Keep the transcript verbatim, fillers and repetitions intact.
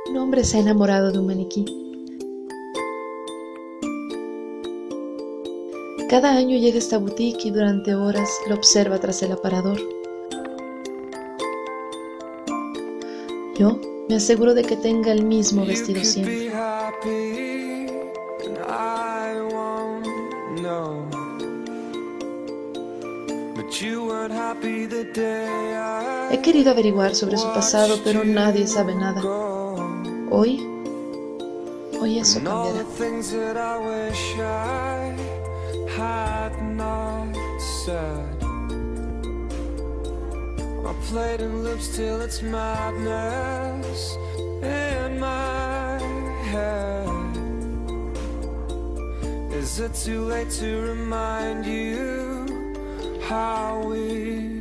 Un hombre se ha enamorado de un maniquí. Cada año llega a esta boutique y durante horas lo observa tras el aparador. Yo me aseguro de que tenga el mismo vestido siempre. He querido averiguar sobre su pasado, pero nadie sabe nada. Hoy, hoy eso cambiará. My plate and lips till it's madness in my head. Is it too late to remind you how we